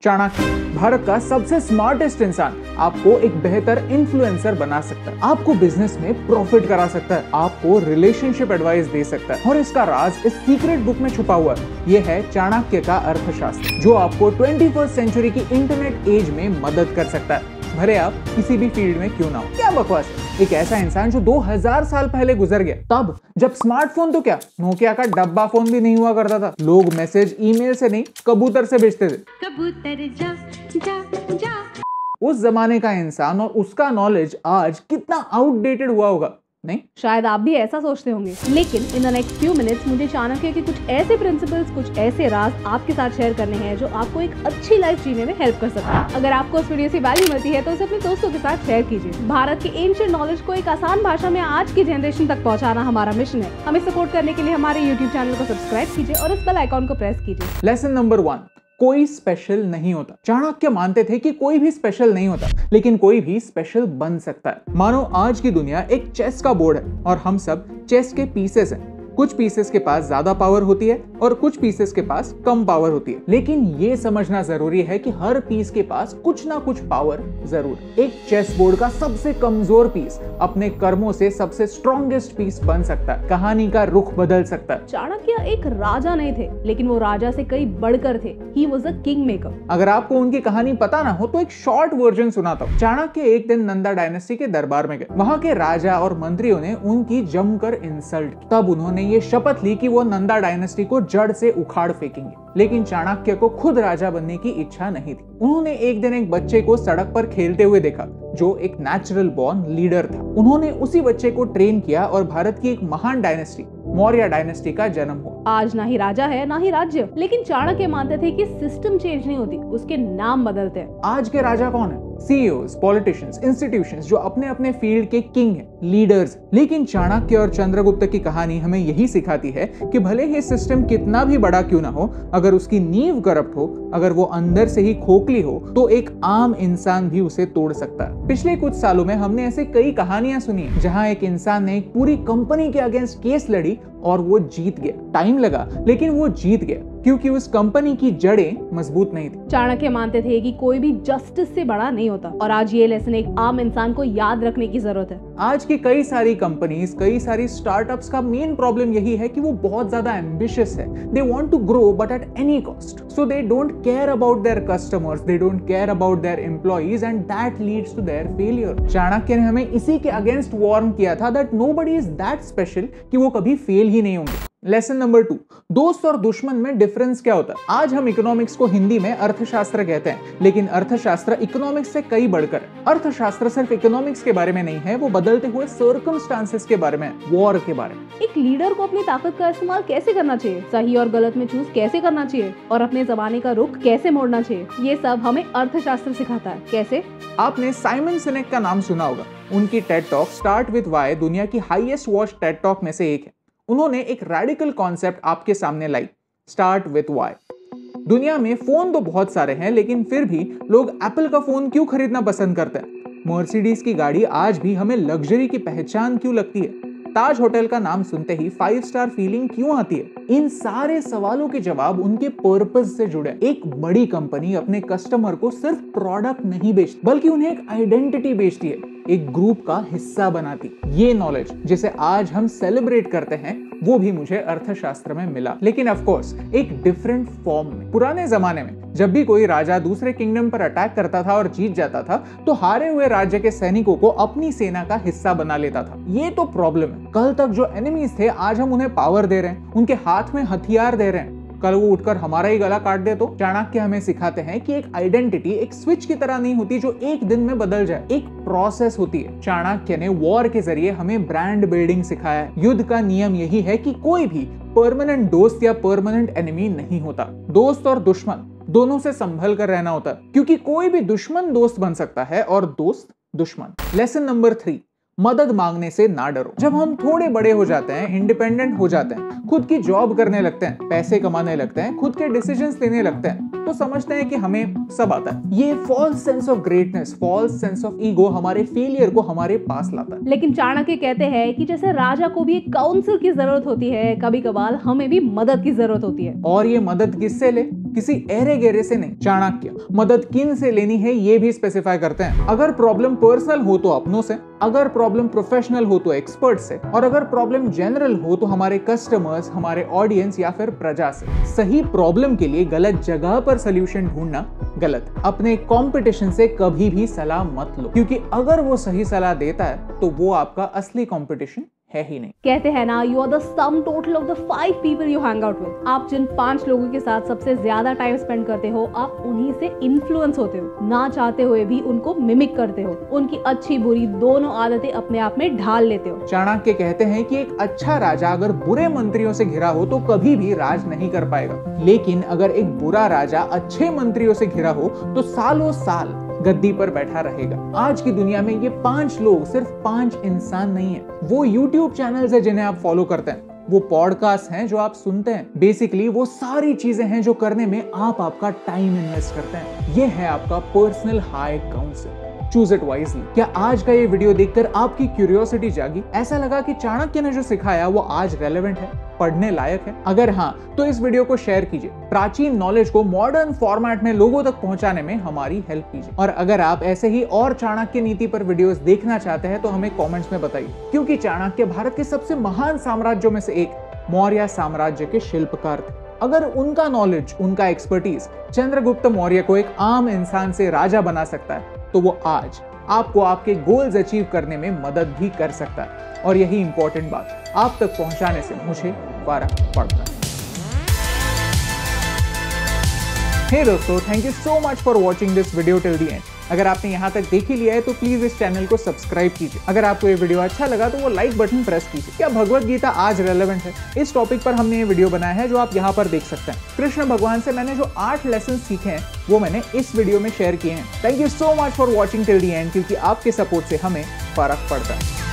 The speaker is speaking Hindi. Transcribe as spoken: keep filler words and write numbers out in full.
चाणक्य, भारत का सबसे स्मार्टेस्ट इंसान, आपको एक बेहतर इन्फ्लुएंसर बना सकता है, आपको बिजनेस में प्रॉफिट करा सकता है, आपको रिलेशनशिप एडवाइस दे सकता है और इसका राज इस सीक्रेट बुक में छुपा हुआ है। यह है चाणक्य का अर्थशास्त्र, जो आपको ट्वेंटी फर्स्ट सेंचुरी की इंटरनेट एज में मदद कर सकता है, भले आप किसी भी फील्ड में क्यों ना हो। क्या बकवास है, एक ऐसा इंसान जो दो हज़ार साल पहले गुजर गया, तब जब स्मार्टफोन तो क्या, नोकिया का डब्बा फोन भी नहीं हुआ करता था। लोग मैसेज ईमेल से नहीं, कबूतर से भेजते थे। कबूतर जा जा जा। उस जमाने का इंसान और उसका नॉलेज आज कितना आउटडेटेड हुआ होगा, नहीं? शायद आप भी ऐसा सोचते होंगे, लेकिन in the next few minutes मुझे चाणक्य के कुछ ऐसे प्रिंसिपल्स, कुछ ऐसे राज आपके साथ शेयर करने हैं जो आपको एक अच्छी लाइफ जीने में हेल्प कर सकते हैं। अगर आपको इस वीडियो से वैल्यू मिलती है तो उसे अपने दोस्तों के साथ शेयर कीजिए। भारत के एंशिएंट नॉलेज को एक आसान भाषा में आज की जनरेशन तक पहुंचाना हमारा मिशन है। हमें सपोर्ट करने के लिए हमारे यूट्यूब चैनल को सब्सक्राइब कीजिए और इस बेल आइकॉन को प्रेस कीजिए। लेसन नंबर वन, कोई स्पेशल नहीं होता। चाणक्य मानते थे कि कोई भी स्पेशल नहीं होता, लेकिन कोई भी स्पेशल बन सकता है। मानो आज की दुनिया एक चेस का बोर्ड है और हम सब चेस के पीसेस हैं। कुछ पीसेस के पास ज्यादा पावर होती है और कुछ पीसेस के पास कम पावर होती है, लेकिन ये समझना जरूरी है कि हर पीस के पास कुछ ना कुछ पावर जरूर। एक चेस बोर्ड का सबसे कमजोर पीस अपने कर्मों से सबसे स्ट्रॉन्गेस्ट पीस बन सकता है, कहानी का रुख बदल सकता है। चाणक्य एक राजा नहीं थे, लेकिन वो राजा से कई बढ़कर थे। He was a king maker. अगर आपको उनकी कहानी पता ना हो तो एक शॉर्ट वर्जन सुनाता हूँ। चाणक्य एक दिन नंदा डायनेस्टी के दरबार में गए। वहां के राजा और मंत्रियों ने उनकी जमकर इंसल्ट की। तब उन्होंने ये शपथ ली कि वो नंदा डायनेस्टी को जड़ से उखाड़ फेंकेंगे, लेकिन चाणक्य को खुद राजा बनने की इच्छा नहीं थी। उन्होंने एक दिन एक बच्चे को सड़क पर खेलते हुए देखा, जो एक नेचुरल बॉर्न लीडर था। उन्होंने उसी बच्चे को ट्रेन किया और भारत की एक महान डायनेस्टी, मौर्य डायनेस्टी का जन्म हुआ। आज ना ही राजा है ना ही राज्य, लेकिन चाणक्य मानते थे कि सिस्टम चेंज नहीं होती, उसके नाम बदलते हैं। आज के राजा कौन है? सीईओज, पॉलिटिशियंस, इंस्टीट्यूशंस, जो अपने अपने फील्ड के किंग हैं, लीडर्स। लेकिन चाणक्य और चंद्रगुप्त की कहानी हमें यही सिखाती है कि भले ही सिस्टम कितना भी बड़ा क्यों ना हो, अगर उसकी नींव करप्ट हो, अगर वो अंदर से ही खोखली हो, तो एक आम इंसान भी उसे तोड़ सकता है। पिछले कुछ सालों में हमने ऐसे कई कहानियां सुनी जहां एक इंसान ने एक पूरी कंपनी के अगेंस्ट केस लड़ी और वो जीत गया। टाइम लगा, लेकिन वो जीत गया क्योंकि उस कंपनी की जड़ें मजबूत नहीं थी। चाणक्य मानते थे कि कोई भी जस्टिस से बड़ा नहीं होता, और आज ये लेसन एक आम इंसान को याद रखने की जरूरत है। आज की कई सारी कंपनीज, कई सारी स्टार्टअप्स का मेन प्रॉब्लम यही है कि वो बहुत ज्यादा एम्बिशियस है। They want to grow but at any cost, so they don't care about their customers, they don't care about their employees, and that leads to their failure. Chanakya ने हमें इसी के अगेंस्ट वार्न किया था that nobody is that special कि वो कभी फेल ही नहीं होंगे। लेसन नंबर टू, दोस्त और दुश्मन में डिफरेंस क्या होता है? आज हम इकोनॉमिक्स को हिंदी में अर्थशास्त्र कहते हैं, लेकिन अर्थशास्त्र इकोनॉमिक्स से कई बढ़कर है। अर्थशास्त्र सिर्फ इकोनॉमिक्स के बारे में नहीं है, वो बदलते हुए सर्कमस्टांसेस के बारे में, वॉर के बारे में। एक लीडर को अपनी ताकत का इस्तेमाल कैसे करना चाहिए, सही और गलत में चूज कैसे करना चाहिए, और अपने जमाने का रुख कैसे मोड़ना चाहिए, ये सब हमें अर्थशास्त्र सिखाता है। कैसे? आपने साइमन सिनेक का नाम सुना होगा। उनकी TED talk start with why दुनिया की हाईएस्ट वॉच टेड टॉक में से एक है। उन्होंने एक रेडिकल कॉन्सेप्ट आपके सामने लाई, स्टार्ट विथ व्हाई। दुनिया में फोन तो बहुत सारे हैं, लेकिन फिर भी लोग एप्पल का फोन क्यों खरीदना पसंद करते हैं? मर्सिडीज की गाड़ी आज भी हमें लग्जरी की पहचान क्यों लगती है? ताज होटल का नाम सुनते ही फाइव स्टार फीलिंग क्यों आती है? इन सारे सवालों के जवाब उनके पर्पस से जुड़े। एक बड़ी कंपनी अपने कस्टमर को सिर्फ प्रोडक्ट नहीं बेचती, बल्कि उन्हें एक आइडेंटिटी बेचती है, एक ग्रुप का हिस्सा बनाती। ये नॉलेज जिसे आज हम सेलिब्रेट करते हैं, वो भी मुझे अर्थशास्त्र में मिला, लेकिन ऑफ कोर्स एक डिफरेंट फॉर्म में। पुराने जमाने में जब भी कोई राजा दूसरे किंगडम पर अटैक करता था और जीत जाता था, तो हारे हुए राज्य के सैनिकों को अपनी सेना का हिस्सा बना लेता था। ये तो प्रॉब्लम है। कल तक जो एनिमीज थे, आज हम उन्हें पावर दे रहे हैं, उनके हाथ में हथियार दे रहे हैं। कल वो उठकर हमारा ही गला काट दे तो? चाणक्य हमें सिखाते हैं कि एक आइडेंटिटी एक स्विच की तरह नहीं होती जो एक दिन में बदल जाए, एक प्रोसेस होती है। चाणक्य ने वॉर के जरिए हमें ब्रांड बिल्डिंग सिखाया है। युद्ध का नियम यही है कि कोई भी परमानेंट दोस्त या परमानेंट एनिमी नहीं होता। दोस्त और दुश्मन दोनों से संभल कर रहना होता है, क्योंकि कोई भी दुश्मन दोस्त बन सकता है और दोस्त दुश्मन। लेसन नंबर थ्री, मदद मांगने से ना डरो। जब हम थोड़े बड़े हो जाते हैं, इंडिपेंडेंट हो जाते हैं, खुद की जॉब करने लगते हैं, पैसे कमाने लगते हैं, खुद के डिसीजंस लेने लगते हैं, तो समझते हैं कि हमें सब आता है। ये false sense of greatness, false sense of ego हमारे फेलियर को हमारे पास लाता है। लेकिन चाणक्य कहते हैं कि जैसे राजा को भी एक काउंसिल की जरूरत होती है, कभी कभार हमें भी मदद की जरूरत होती है। और ये मदद किससे ले? किसी एरे गेरे से नहीं। चाणक्य मदद किन से लेनी है ये भी स्पेसिफाई करते हैं। अगर प्रॉब्लम पर्सनल हो तो अपनों से, अगर प्रॉब्लम प्रोफेशनल हो तो एक्सपर्ट से, और अगर प्रॉब्लम जनरल हो तो हमारे कस्टमर्स, हमारे ऑडियंस या फिर प्रजा से। सही प्रॉब्लम के लिए गलत जगह पर सोल्यूशन ढूंढना गलत। अपने कंपटीशन से कभी भी सलाह मत लो, क्योंकि अगर वो सही सलाह देता है तो वो आपका असली कंपटीशन है ही नहीं। कहते हैं ना, you are the sum total of the five people you hang out with. आप जिन पांच लोगों के साथ सबसे ज्यादा टाइम स्पेंड करते हो, आप उन्हीं से इन्फ्लुएंस होते हो। ना चाहते हुए भी उनको मिमिक करते हो, उनकी अच्छी बुरी दोनों आदतें अपने आप में ढाल लेते हो। चाणक्य कहते हैं कि एक अच्छा राजा अगर बुरे मंत्रियों से घिरा हो तो कभी भी राज नहीं कर पाएगा, लेकिन अगर एक बुरा राजा अच्छे मंत्रियों से घिरा हो तो सालों साल गद्दी पर बैठा रहेगा। आज की दुनिया में ये पांच लोग सिर्फ पांच इंसान नहीं है, वो यूट्यूब चैनल्स है जिन्हें आप फॉलो करते हैं, वो पॉडकास्ट हैं जो आप सुनते हैं, बेसिकली वो सारी चीजें हैं जो करने में आप आपका टाइम इन्वेस्ट करते हैं। ये है आपका personal high council. Choose it wisely. क्या आज का ये वीडियो देखकर आपकी क्यूरियोसिटी जागी? ऐसा लगा कि चाणक्य ने जो सिखाया वो आज रेलेवेंट है, पढ़ने लायक है? अगर हाँ, तो इस वीडियो को शेयर कीजिए। प्राचीन नॉलेज को मॉडर्न फॉर्मेट में लोगों तक पहुंचाने में हमारी हेल्प कीजिए। और अगर आप ऐसे ही और चाणक्य नीति पर वीडियोस देखना चाहते हैं तो हमें कमेंट्स में बताइए, क्योंकि चाणक्य भारत के सबसे महान साम्राज्यों में से एक मौर्य साम्राज्य के शिल्पकार थे। अगर उनका नॉलेज, उनका एक्सपर्टीज चंद्रगुप्त मौर्य को एक आम इंसान से राजा बना सकता है, तो वो आज आपको आपके गोल्स अचीव करने में मदद भी कर सकता है। और यही इंपॉर्टेंट बात आप तक पहुंचाने से मुझे फर्क पड़ता है। हे दोस्तों, thank you so much for watching this video till the end. अगर आपने यहाँ तक देख ही लिया है तो प्लीज इस चैनल को सब्सक्राइब कीजिए। अगर आपको ये वीडियो अच्छा लगा तो वो लाइक बटन प्रेस कीजिए। क्या भगवत गीता आज रेलेवेंट है? इस टॉपिक पर हमने ये वीडियो बनाया है जो आप यहाँ पर देख सकते हैं। कृष्ण भगवान से मैंने जो आठ लेसन सीखे हैं वो मैंने इस वीडियो में शेयर किए हैं। Thank you so much for watching till the end, क्योंकि आपके सपोर्ट से हमें फर्क पड़ता है।